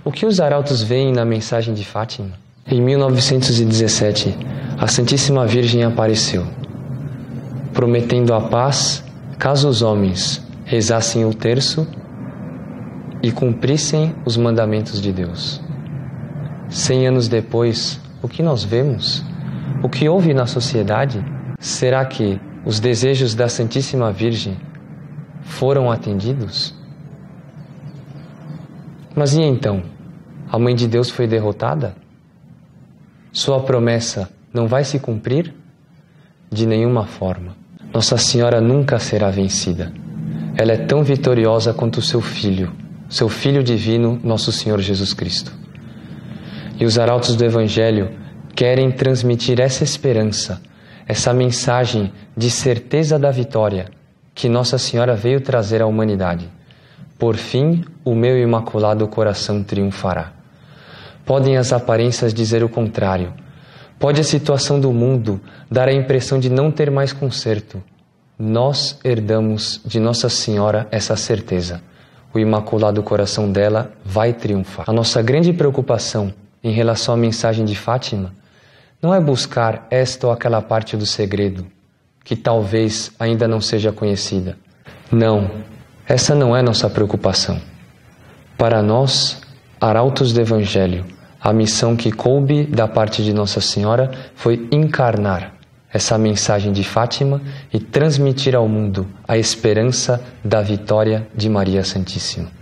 O que os arautos veem na mensagem de Fátima? Em 1917, a Santíssima Virgem apareceu, prometendo a paz caso os homens rezassem o terço e cumprissem os mandamentos de Deus. 100 anos depois, o que nós vemos? O que houve na sociedade? Será que os desejos da Santíssima Virgem foram atendidos? Mas e então? A Mãe de Deus foi derrotada? Sua promessa não vai se cumprir? De nenhuma forma. Nossa Senhora nunca será vencida. Ela é tão vitoriosa quanto o seu Filho divino, nosso Senhor Jesus Cristo. E os arautos do Evangelho querem transmitir essa esperança, essa mensagem de certeza da vitória que Nossa Senhora veio trazer à humanidade. Por fim, o meu imaculado coração triunfará. Podem as aparências dizer o contrário. Pode a situação do mundo dar a impressão de não ter mais conserto. Nós herdamos de Nossa Senhora essa certeza. O imaculado coração dela vai triunfar. A nossa grande preocupação em relação à mensagem de Fátima não é buscar esta ou aquela parte do segredo, que talvez ainda não seja conhecida. Não, essa não é nossa preocupação. Para nós, arautos do Evangelho, a missão que coube da parte de Nossa Senhora foi encarnar essa mensagem de Fátima e transmitir ao mundo a esperança da vitória de Maria Santíssima.